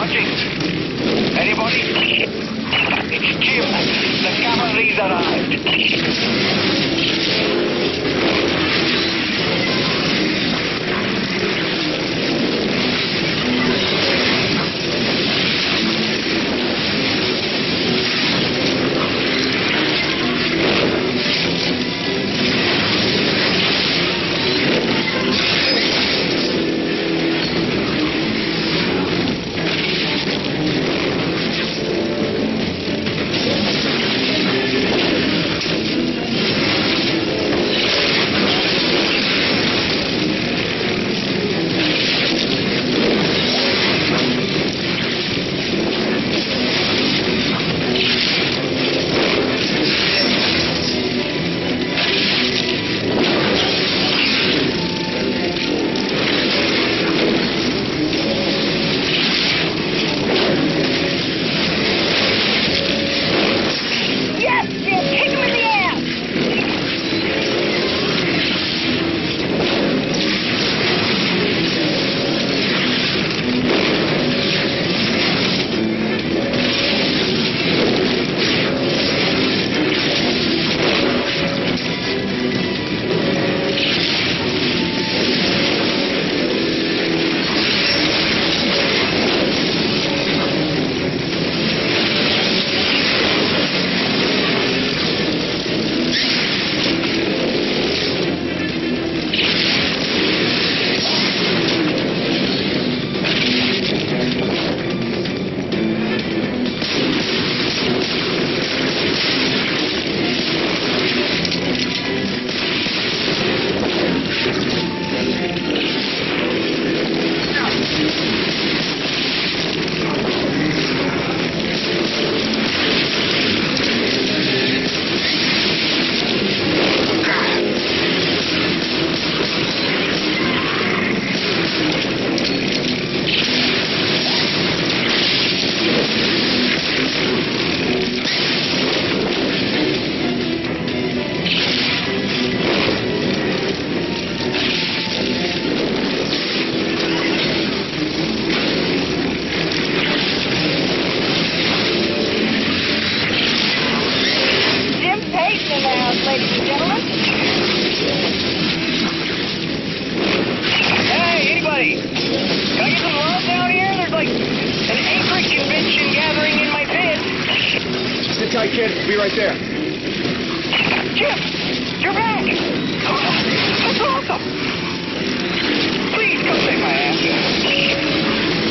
approaching. Anybody? It's Jim. The cavalry's arrived. Be right there. Jim! You're back! That's awesome! Please come save my ass.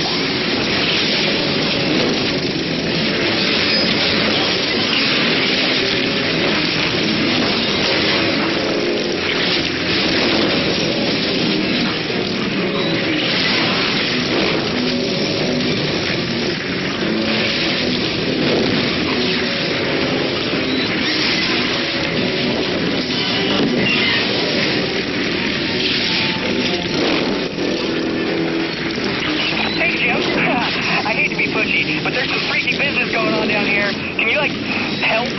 But there's some freaky business going on down here. Can you, help?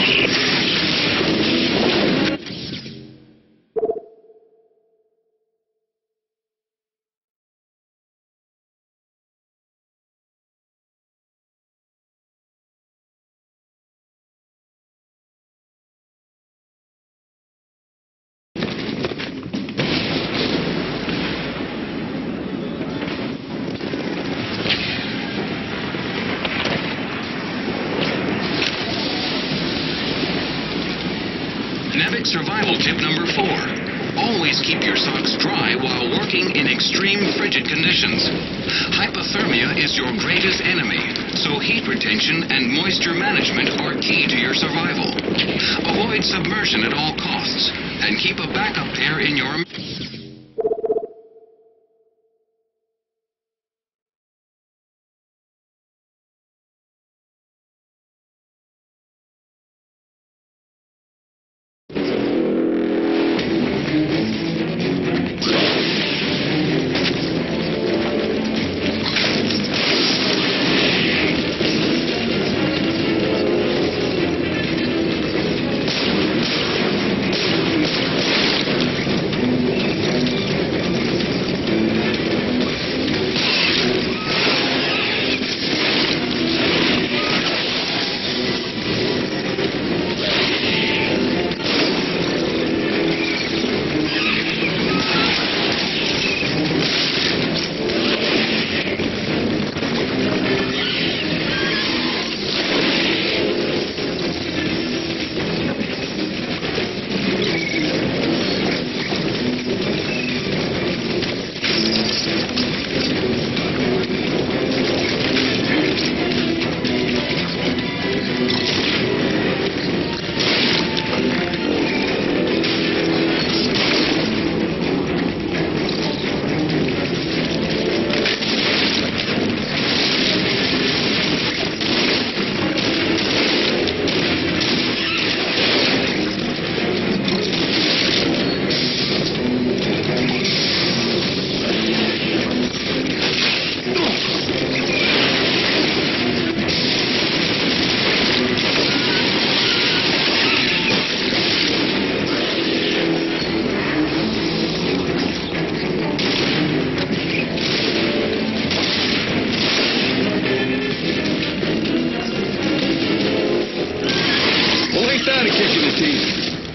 NAVIC survival tip number 4. Always keep your socks dry while working in extreme frigid conditions. Hypothermia is your greatest enemy, so heat retention and moisture management are key to your survival. Avoid submersion at all costs, and keep a backup pair in your...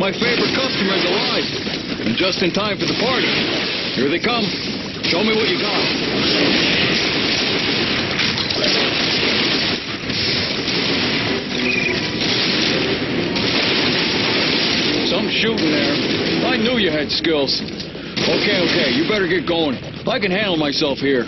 my favorite customers alive. And just in time for the party. Here they come. Show me what you got. Some shooting there. I knew you had skills. Okay, you better get going. I can handle myself here.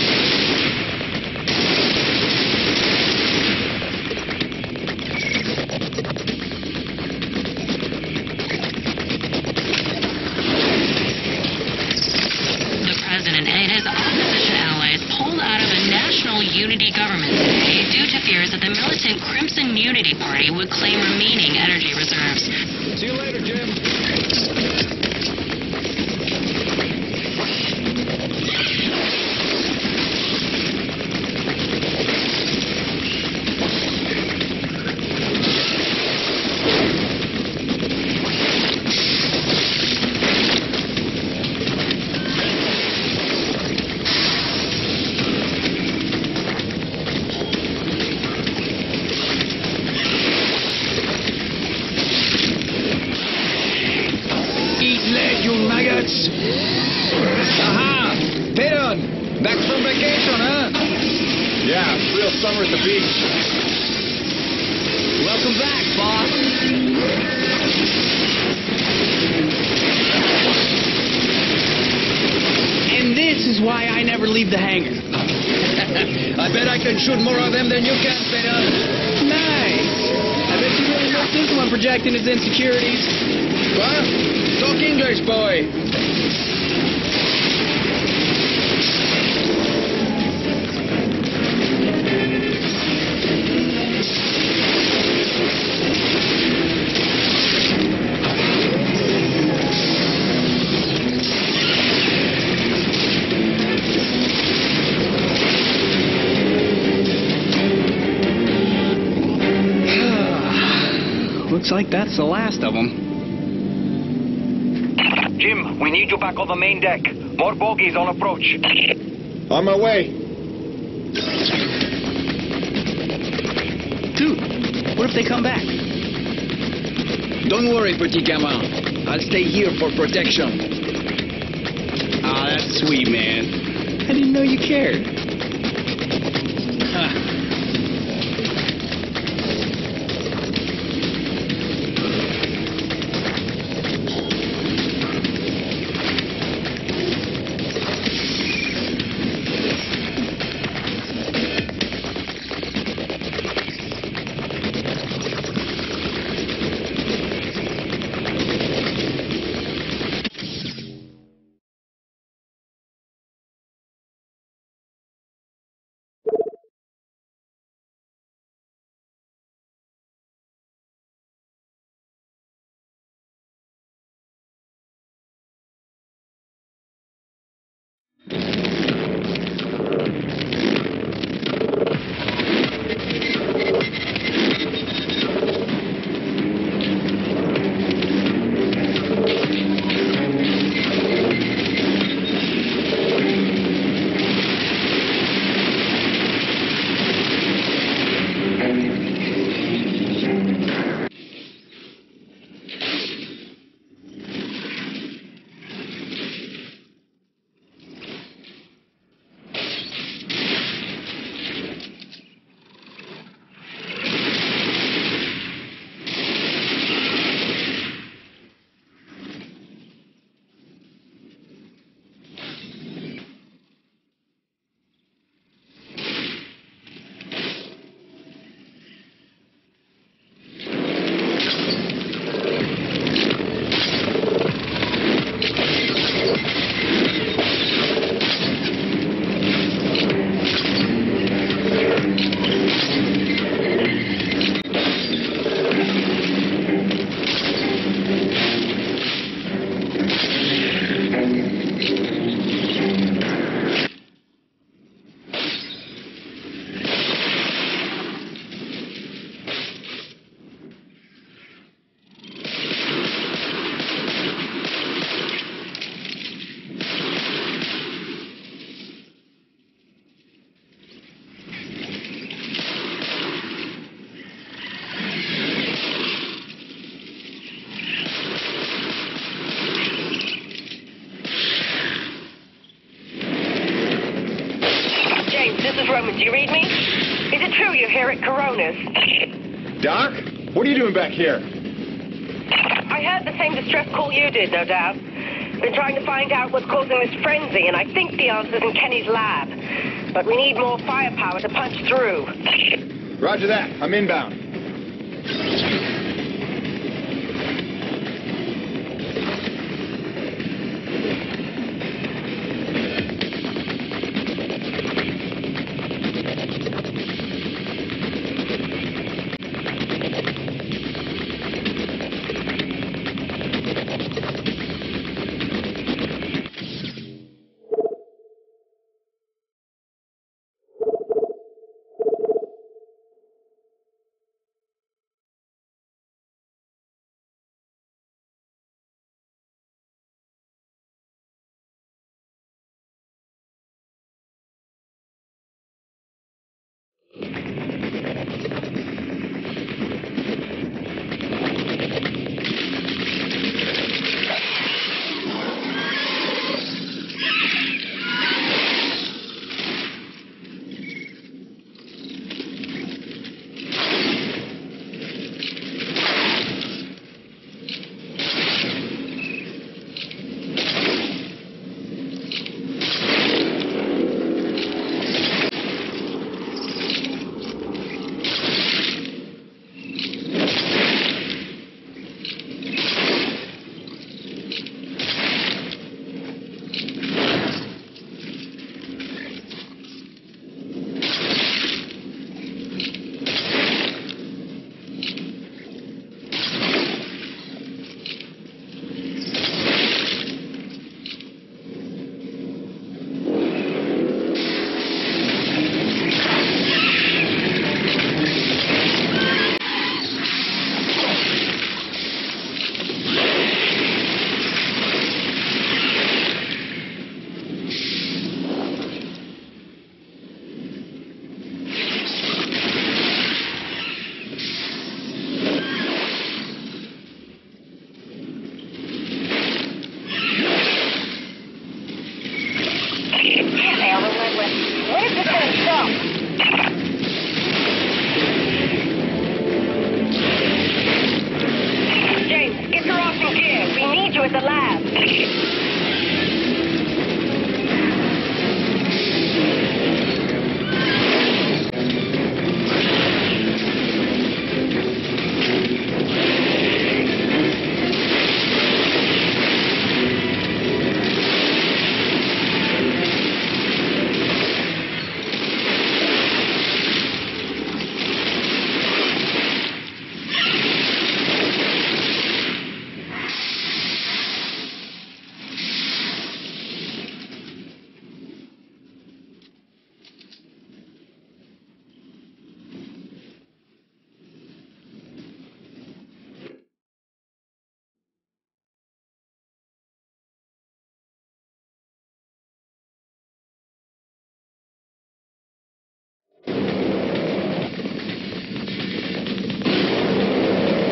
Unity government today due to fears that the militant Crimson Unity Party would claim remaining energy reserves. See you later, Jim. Maggots! Aha! Peter! Back from vacation, huh? Yeah, real summer at the beach. Welcome back, boss. And this is why I never leave the hangar. I bet I can shoot more of them than you can, Peter. Nice. I bet you really missed this one projecting his insecurities. What? Talk English, boy. Looks like that's the last of them. Jim, we need you back on the main deck. More bogies on approach. On my way. Dude, what if they come back? Don't worry, petit gamin. I'll stay here for protection. Ah, that's sweet, man. I didn't know you cared. This is Roman. Do you read me? Is it true you're here at Corona's? Doc? What are you doing back here? I heard the same distress call you did, no doubt. Been trying to find out what's causing this frenzy, and I think the answer's in Kenny's lab. But we need more firepower to punch through. Roger that. I'm inbound.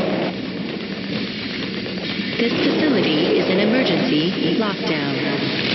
This facility is an emergency lockdown.